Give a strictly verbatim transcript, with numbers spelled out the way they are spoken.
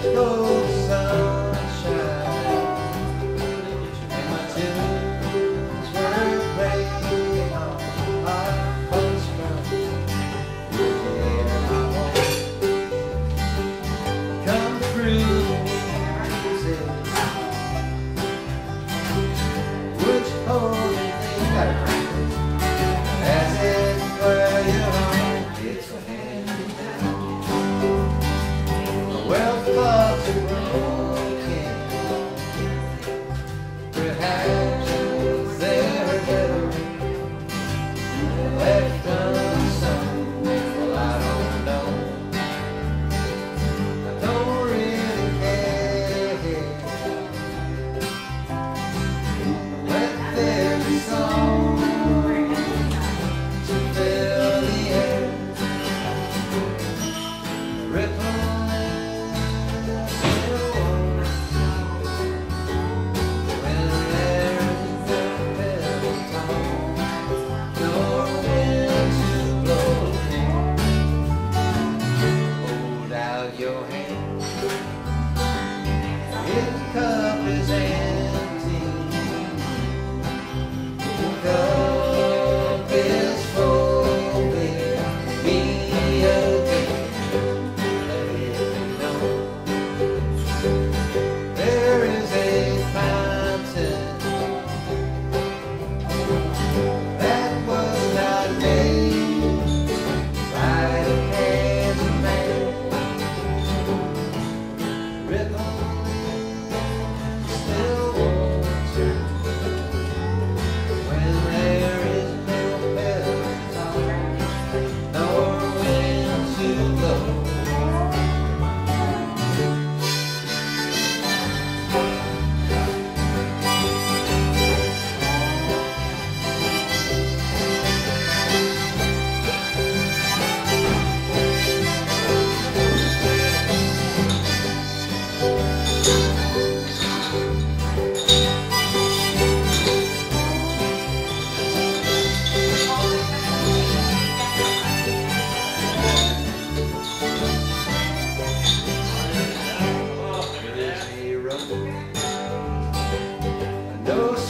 cold sunshine, and my tunes were playing on my postcard. Yeah, I won't come through music. Would you hold me better? As it were your own, it's a hand-me-down. Well, thoughts are broken. Perhaps they're better left unsown. Well, I don't know. I don't really care. Let there be song to fill the air. Ripple your hand. If the cup is empty, the cup is full. With me again, let it be known. There is a fountain that was not made by the hands of man. Still water when there is no peloton nor wind to blow. No